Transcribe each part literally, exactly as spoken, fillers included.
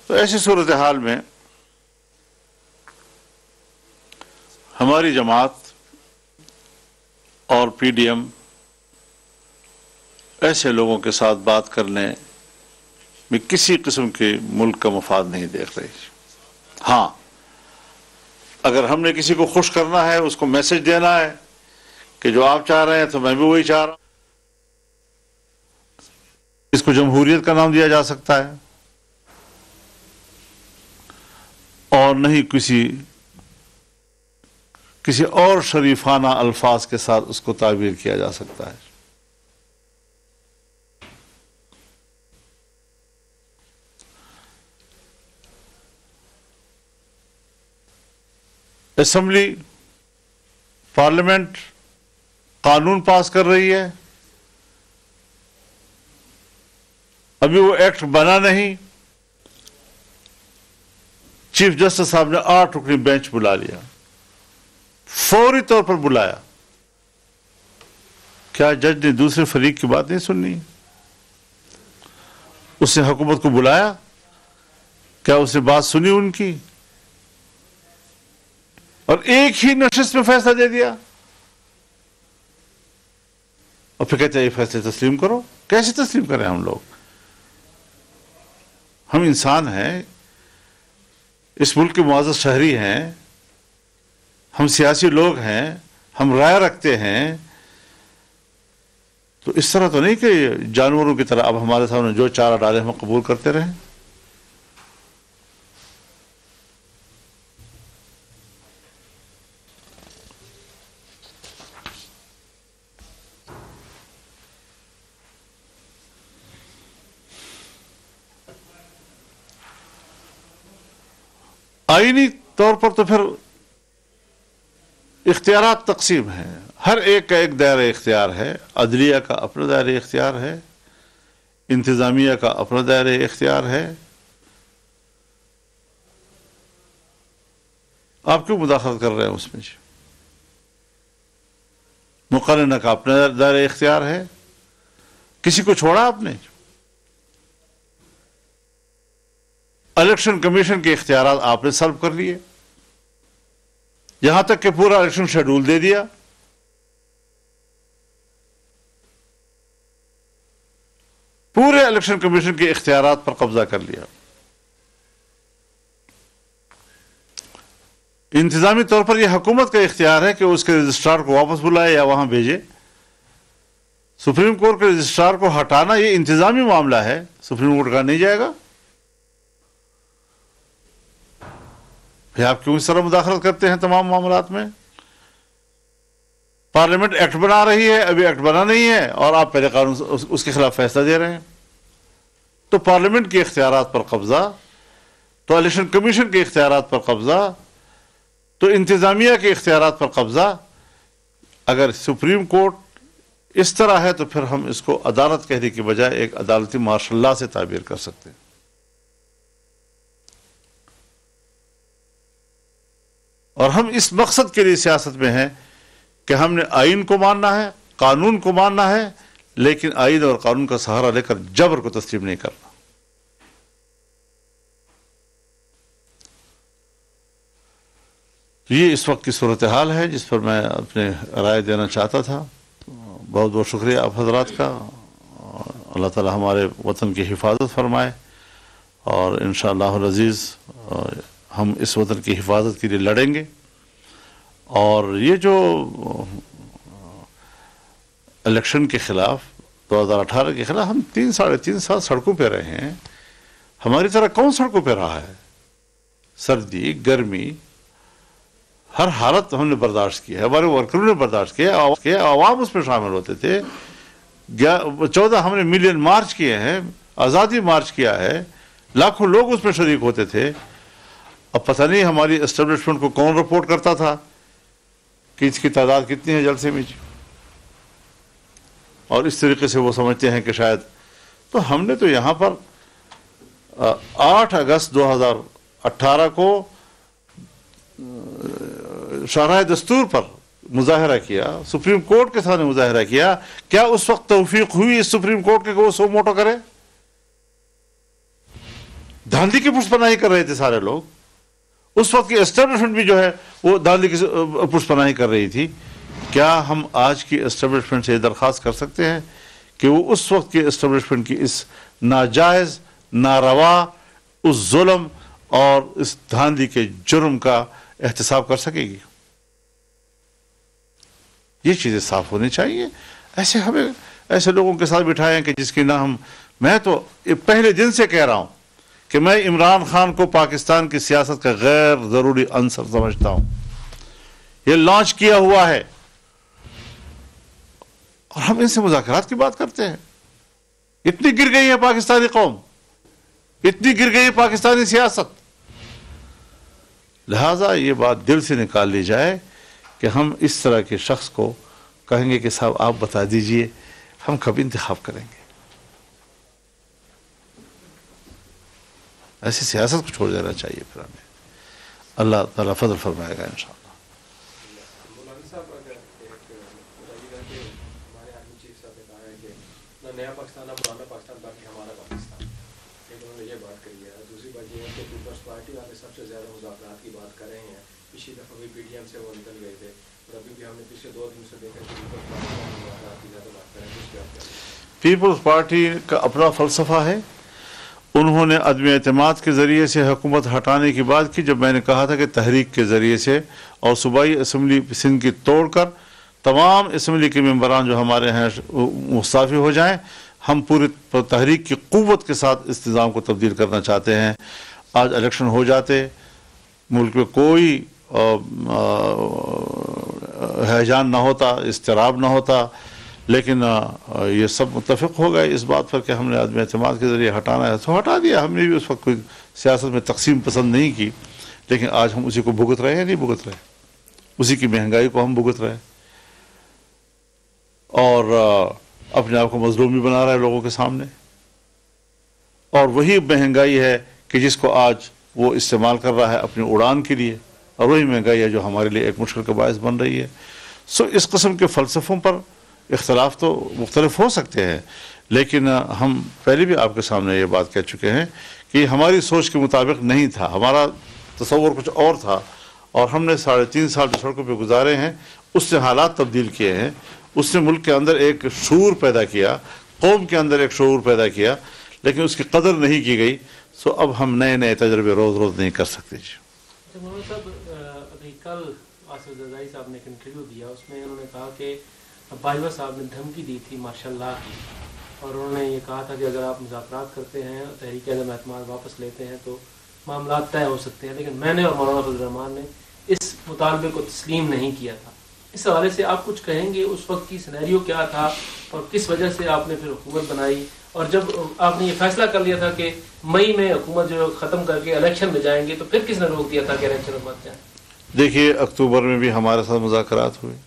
تو ایسی صورتحال میں ہماری جماعت اور پی ڈی ایم ایسے لوگوں کے ساتھ بات کرنے میں کسی قسم کے ملک کا مفاد نہیں دیکھ رہی. ہاں، اگر ہم نے کسی کو خوش کرنا ہے، اس کو میسج دینا ہے کہ جو آپ چاہ رہے ہیں تو میں بھی وہی چاہ رہا ہوں، اس کو جمہوریت کا نام دیا جا سکتا ہے اور نہیں کسی کسی اور شریفانہ الفاظ کے ساتھ اس کو تعبیر کیا جا سکتا ہے. اسمبلی پارلیمنٹ قانون پاس کر رہی ہے، ابھی وہ ایکٹ بنا نہیں، چیف جسٹس صاحب نے آٹھ رکنی بینچ بلا لیا، فوری طور پر بلایا. کیا جج نے دوسرے فریق کی بات نہیں سننی؟ اس نے حکومت کو بلایا، کیا اس نے بات سنی ان کی؟ اور ایک ہی نشست میں فیصلہ دے دیا اور پھر کہتے ہیں یہ فیصلے تسلیم کرو. کیسے تسلیم کریں ہم لوگ؟ ہم انسان ہیں، اس ملک کے معزز شہری ہیں، ہم سیاسی لوگ ہیں، ہم رائے رکھتے ہیں. تو اس طرح تو نہیں کہ جانوروں کی طرح اب ہمارے سامنے جو چارہ ڈالے ہم قبول کرتے رہیں. آئینی طور پر تو پھر اختیارات تقسیم ہیں، ہر ایک کا ایک دائرہ اختیار ہے. عدلیہ کا اپنا دائرہ اختیار ہے، انتظامیہ کا اپنا دائرہ اختیار ہے. آپ کیوں مداخلت کر رہے ہیں اس میں؟ مقننہ کا اپنا دائرہ اختیار ہے. کسی کو چھوڑا آپ نے؟ الیکشن کمیشن کے اختیارات آپ نے سلب کر لیے، یہاں تک کہ پورا الیکشن شیڈول دے دیا. پورے الیکشن کمیشن کے اختیارات پر قبضہ کر لیا. انتظامی طور پر یہ حکومت کا اختیار ہے کہ اس کے رجسٹرار کو واپس بلائے یا وہاں بھیجے. سپریم کورٹ کے رجسٹرار کو ہٹانا یہ انتظامی معاملہ ہے، سپریم کورٹ کا نہیں جائے گا. پھر آپ کیوں اس طرح مداخلت کرتے ہیں تمام معاملات میں؟ پارلیمنٹ ایکٹ بنا رہی ہے، ابھی ایکٹ بنا نہیں ہے اور آپ پہلے قانون اس کے خلاف فیصلہ دے رہے ہیں. تو پارلیمنٹ کے اختیارات پر قبضہ، تو الیکشن کمیشن کے اختیارات پر قبضہ، تو انتظامیہ کے اختیارات پر قبضہ. اگر سپریم کورٹ اس طرح ہے تو پھر ہم اس کو عدالت کہنے کی بجائے ایک عدالتی مارشل لا سے تعبیر کر سکتے ہیں. اور ہم اس مقصد کے لیے سیاست میں ہیں کہ ہم نے آئین کو ماننا ہے، قانون کو ماننا ہے، لیکن آئین اور قانون کا سہارا لے کر جبر کو تسلیم نہیں کرنا. یہ اس وقت کی صورتحال ہے جس پر میں اپنے رائے دینا چاہتا تھا. بہت بہت شکریہ آپ حضرات کا. اللہ تعالی ہمارے وطن کی حفاظت فرمائے اور انشاءاللہ العزیز ہم اس وطن کی حفاظت کے لیے لڑیں گے. اور یہ جو الیکشن کے خلاف، دو ہزار اٹھارہ کے خلاف ہم تین ساڑھے تین سال سڑکوں پہ رہے ہیں. ہماری طرح کون سڑکوں پہ رہا ہے؟ سردی، گرمی، ہر حالت ہم نے برداشت کی ہے، ہمارے ورکروں نے برداشت کیا، عوام اس میں شامل ہوتے تھے. چودہ ہم نے ملین مارچ کیے ہیں، آزادی مارچ کیا ہے، لاکھوں لوگ اس میں شریک ہوتے تھے. اب پتہ نہیں ہماری اسٹیبلشمنٹ کو کون رپورٹ کرتا تھا کہ اس کی تعداد کتنی ہے جلسے میں، اور اس طریقے سے وہ سمجھتے ہیں کہ شاید. تو ہم نے تو یہاں پر آٹھ اگست دو ہزار اٹھارہ کو شاہراہ دستور پر مظاہرہ کیا، سپریم کورٹ کے سامنے مظاہرہ کیا. کیا اس وقت توفیق ہوئی اس سپریم کورٹ کے کہ وہ سو موٹو کرے؟ धांधली की पुष्पनाही कर रहे थे सारे लोग, उस वक्त की एस्टेब्लिशमेंट भी जो है वो धांधली की पुष्पनाही कर रही थी। क्या हम आज की एस्टेब्लिशमेंट से ये दरख्वास्त कर सकते हैं कि वो उस वक्त की एस्टेब्लिशमेंट की इस नाजायज़, नारवा, उस जुल्म और इस धांधली के जुर्म का एहतसाब कर सकेगी? ये चीज़ें साफ होनी चाहिए। ऐसे हमें ऐसे लोगों के साथ बिठाएं कि जिसकी ना हम, मैं तो पहले दिन से कह रहा हूं कि मैं इमरान खान को पाकिस्तान की सियासत का गैर ज़रूरी अंसर समझता हूं। ये लॉन्च किया हुआ है और हम इनसे मुज़ाकरात की बात करते हैं। इतनी गिर गई है पाकिस्तानी कौम, इतनी गिर गई है पाकिस्तानी सियासत। लिहाजा ये बात दिल से निकाल ली जाए कि हम इस तरह के शख्स को कहेंगे कि साहब आप बता दीजिए, हम कब इंतखाब करेंगे? ऐसी सियासत को छोड़ देना चाहिए फिर हमें। अल्लाह ताला फजल फरमाएगा इंशाअल्लाह। नया पाकिस्तान, पुराना पाकिस्तान, बाकी हमारा पाकिस्तान, एक उन्होंने ये बात करी है। दूसरी बात ये है कि पीपल्स पार्टी वाले सबसे ज़्यादा मुज़ाकरात की बात कर रहे हैं। पिछली दफ़ा भी पी डी एम से वो निकल गए थे और अभी भी हमने पिछले दो दिन से देखा कि पीपल्स पार्टी वाले मुज़ाकरात की ज़्यादा बात कर रहे हैं। पीपल्स पार्टी का अपना फ़लसफ़ा है। उन्होंने अदम एतमाद के ज़रिए से हुकूमत हटाने की बात की, जब मैंने कहा था कि तहरीक के ज़रिए से और सूबाई असम्बली सिंध की तोड़ कर तमाम असम्बली के मेंबरान जो हमारे हैं मुस्ताफ़ी हो जाएं। हम पूरी तहरीक की क़ुव्वत के साथ इस निज़ाम को तब्दील करना चाहते हैं। आज इलेक्शन हो जाते, मुल्क में कोई हैजान ना होता, इस्तिराब ना होता, लेकिन ये सब मुत्तफ़िक़ हो गए इस बात पर कि हमने आदमी एतमाद के ज़रिए हटाना है, तो हटा दिया। हमने भी उस वक्त कोई सियासत में तकसीम पसंद नहीं की, लेकिन आज हम उसी को भुगत रहे हैं, नहीं भुगत रहे, उसी की महंगाई को हम भुगत रहे हैं और अपने आप को मज़लूम भी बना रहा है लोगों के सामने। और वही महंगाई है कि जिसको आज वो इस्तेमाल कर रहा है अपनी उड़ान के लिए, और वही महंगाई है जो हमारे लिए एक मुश्किल का बायस बन रही है। सो इस किस्म के फ़लसफ़ों पर इख्तलाफ तो मुख्तलिफ हो सकते हैं, लेकिन हम पहले भी आपके सामने ये बात कह चुके हैं कि हमारी सोच के मुताबिक नहीं था, हमारा तसव्वुर कुछ और था, और हमने साढ़े तीन साल जो सड़कों पर गुजारे हैं उससे हालात तब्दील किए हैं। उसने मुल्क के अंदर एक शूर पैदा किया, कौम के अंदर एक शूर पैदा किया, लेकिन उसकी कदर नहीं की गई। सो अब हम नए नए तजर्बे रोज़ रोज़ नहीं कर सकते। जी अभी कल आसिफ ज़रदारी साहब ने एक इंटरव्यू दिया, उसमें उन्होंने कहा कि बाजवा साहब ने धमकी दी थी माशाल्लाह की, और उन्होंने ये कहा था कि अगर आप मुज़ाकरात करते हैं, तहरीक अदम एतमाद वापस लेते हैं तो मामला तय हो सकते हैं। लेकिन मैंने और मौलाना फजल रहमान ने इस मुतालबे को तस्लीम नहीं किया था। इस हवाले से आप कुछ कहेंगे, उस वक्त की सिनेरियो क्या था और किस वजह से आपने फिर हुकूमत बनाई, और जब आपने ये फैसला कर लिया था कि मई में हुकूमत जो ख़त्म करके इलेक्शन में जाएंगे, तो फिर किसने रोक दिया था कि इलेक्शन में मत जाएं? देखिए, अक्टूबर में भी हमारे साथ मुज़ाकरात हुए,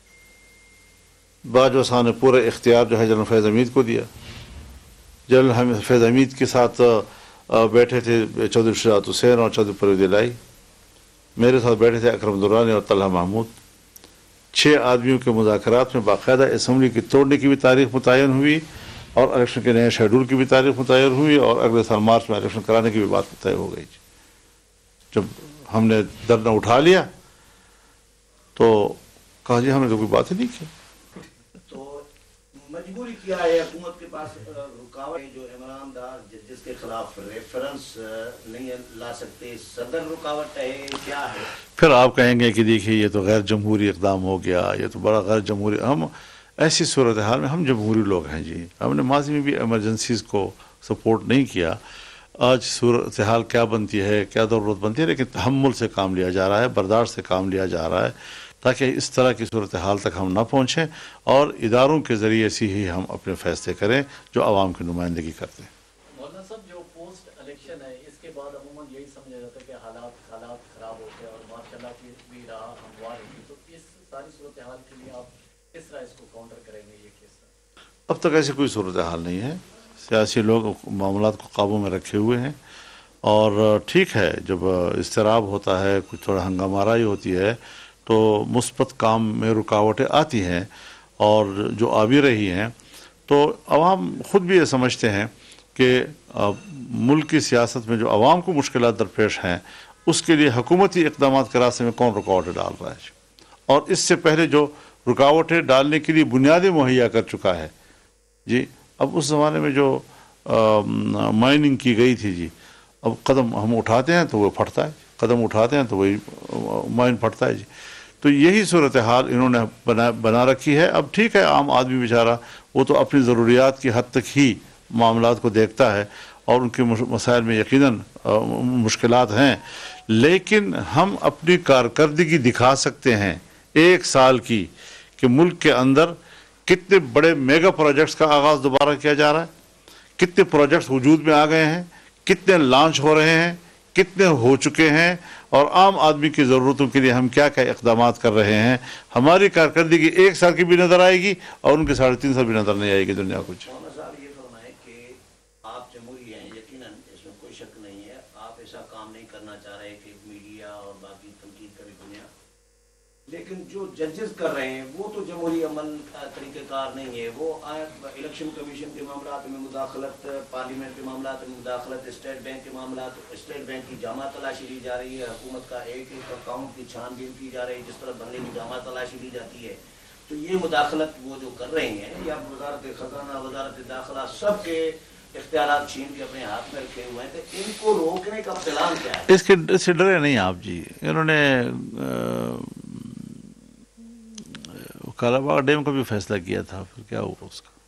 बाजवा साहब ने पूरा इख्तियार जो है जनरल फैज़ हमीद को दिया। जनरल फैज़ हमीद के साथ बैठे थे चौधरी शजात हुसैन और चौधरी परवेज़ इलाही, मेरे साथ बैठे थे अकरम दुर्रानी और तलहा महमूद। छः आदमियों के मुज़ाकरात में बाकायदा असम्बली की तोड़ने की भी तारीख मुतय्यन हुई और इलेक्शन के नए शेड्यूल की भी तारीख मुतय्यन हुई, और अगले साल मार्च में इलेक्शन कराने की भी बात तय हो गई। जब हमने धरना उठा लिया तो कहा जी हमने तो कोई बात ही नहीं की। तो मजबूरी क्या है, हुकूमत के पास रुकावट जो इमरान दार जिसके खिलाफ रेफरेंस नहीं ला सकते, सदर रुकावट है, क्या है? फिर आप कहेंगे कि देखिए ये तो गैर जमहूरी इक़दाम हो गया, ये तो बड़ा गैर जमहूरी। हम ऐसी सूरत हाल में हम जमहूरी लोग हैं जी, हमने माजी में भी एमरजेंसीज़ को सपोर्ट नहीं किया। आज सूरत हाल क्या बनती है, क्या ज़रूरत बनती है, लेकिन तहम्मुल से काम लिया जा रहा है, बर्दाश्त से काम लिया जा रहा है, ताकि इस तरह की सूरत हाल तक हम ना पहुँचें और इदारों के ज़रिए से ही हम अपने फ़ैसले करें जो आवाम की नुमाइंदगी करते हैं। मौलाना साहब, जो पोस्ट इलेक्शन है इसके बाद अमूमन यही समझा जाता है कि हालात हालात ख़राब होते हैं और माशाल्लाह भी, भी रहा हमवार होगी, तो इस सारी सूरत हाल के लिए आप किस तरह इसको काउंटर करेंगे? ये केस अब तक ऐसी कोई सूरत हाल नहीं है, सियासी लोग मामलात को काबू में रखे हुए हैं, और ठीक है जब इस्तिराब होता है, कुछ थोड़ा हंगामाराई होती है तो मुस्बत काम में रुकावटें आती हैं, और जो आ भी रही हैं, तो अवाम ख़ुद भी ये समझते हैं کہ ملک کی سیاست میں جو عوام کو مشکلات درپیش ہیں اس کے لیے حکومتی اقدامات کے راستے میں کون رکاوٹیں ڈال رہا ہے، اور اس سے پہلے جو رکاوٹیں ڈالنے کے لیے بنیادیں مہیا کر چکا ہے جی. اب اس زمانے میں جو مائننگ کی گئی تھی جی، اب قدم ہم اٹھاتے ہیں تو وہ پھٹتا ہے، قدم اٹھاتے ہیں تو وہی مائن پھٹتا ہے جی. تو یہی صورتحال انہوں نے بنا بنا رکھی ہے. اب ٹھیک ہے، عام آدمی بیچارہ وہ تو اپنی ضروریات کی حد تک ہی معاملات کو دیکھتا ہے اور ان کے مسائل میں یقیناً مشکلات ہیں، لیکن ہم اپنی کارکردگی دکھا سکتے ہیں ایک سال کی کہ ملک کے اندر کتنے بڑے میگا پروجیکٹس کا آغاز دوبارہ کیا جا رہا ہے، کتنے پروجیکٹس وجود میں آ گئے ہیں، کتنے لانچ ہو رہے ہیں، کتنے ہو چکے ہیں، اور عام آدمی کی ضرورتوں کے لیے ہم کیا کیا اقدامات کر رہے ہیں. ہماری کارکردگی ایک سال کی بھی نظر آئے گی اور ان کے ساڑھے تین سال بھی نظر نہیں آئے گی دنیا کچھ. مولانا صاحب یہ فرمائیں کہ آپ جمہوری ہیں، یقیناً اس میں کوئی شک نہیں ہے، آپ ایسا کام نہیں کرنا چاہ رہے کہ میڈیا اور باقی تنقید کا بھی دنیا، لیکن جو ججز کر رہے ہیں وہ تو جمہوری عمل طریقہ کار نہیں ہے. وہ الیکشن کمیشن کے معاملات میں مداخلت، پارلیمنٹ کے معاملات میں مداخلت، اسٹیٹ بینک کے معاملات، اسٹیٹ بینک کی جامع تلاشی لی جا رہی ہے، حکومت کا ایک ایک اکاؤنٹ کی چھان بین کی جا رہی ہے، جس طرح بنگلے کی جامع تلاشی لی جاتی ہے. تو یہ مداخلت وہ جو کر رہے ہیں، یا وزارت خزانہ، وزارت داخلہ، سب کے اختیارات چھین کے اپنے ہاتھ میں رکھے ہوئے ہیں، تو ان کو روکنے کا پلان کیا ہے؟ اس کے اس سے ڈرے نہیں آپ جی. انہوں نے کالا باغ ڈیم کا بھی فیصلہ کیا تھا، پھر کیا ہوا اس کا؟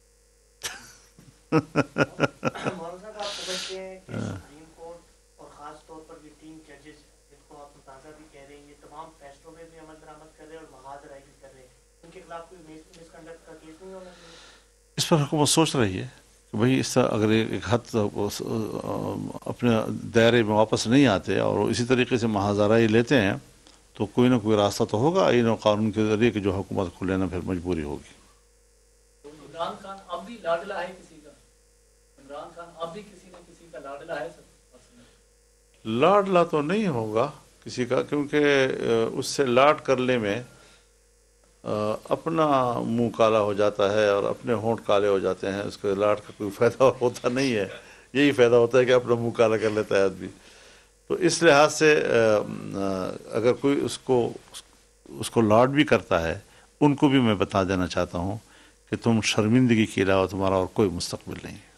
مولانا صاحب آپ سمجھتے ہیں کہ سپریم کورٹ اور خاص طور پر یہ تین ججز جن کو آپ متازہ بھی کہہ رہے ہیں، یہ تمام فیصلوں میں بھی عمل درآمد کر رہے ہیں اور محاذ رائے بھی کر رہے ہیں، ان کے خلاف کوئی مس کنڈکٹ کا کیس نہیں ہونا چاہیے؟ اس پر حکومت سوچ رہی ہے کہ بھائی اس طرح اگر ایک حد اپنے دائرے میں واپس نہیں آتے اور اسی طریقے سے محاذ رائے لیتے ہیں تو کوئی نہ کوئی راستہ تو ہوگا آئین و قانون کے ذریعے کہ جو حکومت کو لینا پھر مجبوری ہوگی. عمران خان اب بھی لاڈلا ہے کسی کا؟ عمران خان اب بھی کسی نہ کسی کا لاڈلا ہے سر؟ لاڈلا تو نہیں ہوگا کسی کا، کیونکہ اس سے لاڈ کرنے میں اپنا منہ کالا ہو جاتا ہے اور اپنے ہونٹ کالے ہو جاتے ہیں. اس کے لاڈ کا کوئی فائدہ ہوتا نہیں ہے، یہی فائدہ ہوتا ہے کہ اپنا منہ کالا کر لیتا ہے آدمی. تو اس لحاظ سے اگر کوئی اس کو اس کو لاڈ بھی کرتا ہے، ان کو بھی میں بتا دینا چاہتا ہوں کہ تم شرمندگی کے علاوہ تمہارا اور کوئی مستقبل نہیں ہے.